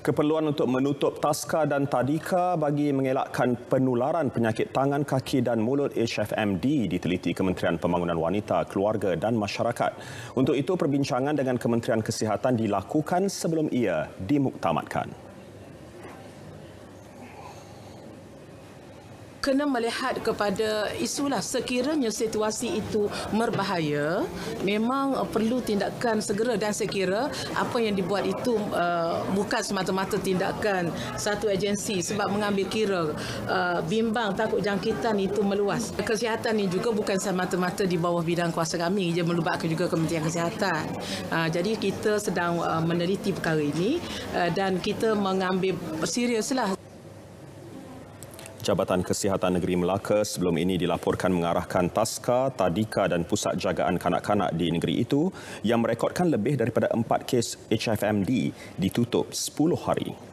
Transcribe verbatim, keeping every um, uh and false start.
Keperluan untuk menutup taska dan tadika bagi mengelakkan penularan penyakit tangan, kaki dan mulut H F M D diteliti Kementerian Pembangunan Wanita, Keluarga dan Masyarakat. Untuk itu, perbincangan dengan Kementerian Kesihatan dilakukan sebelum ia dimuktamadkan. Kena melihat kepada isulah sekiranya situasi itu berbahaya, memang perlu tindakan segera, dan saya kira apa yang dibuat itu uh, bukan semata-mata tindakan satu agensi sebab mengambil kira uh, bimbang takut jangkitan itu meluas. Kesihatan ini juga bukan semata-mata di bawah bidang kuasa kami, ia melibatkan juga Kementerian Kesihatan. Uh, jadi kita sedang uh, meneliti perkara ini uh, dan kita mengambil seriuslah. Jabatan Kesihatan Negeri Melaka sebelum ini dilaporkan mengarahkan taska, tadika dan pusat jagaan kanak-kanak di negeri itu yang merekodkan lebih daripada empat kes H F M D ditutup sepuluh hari.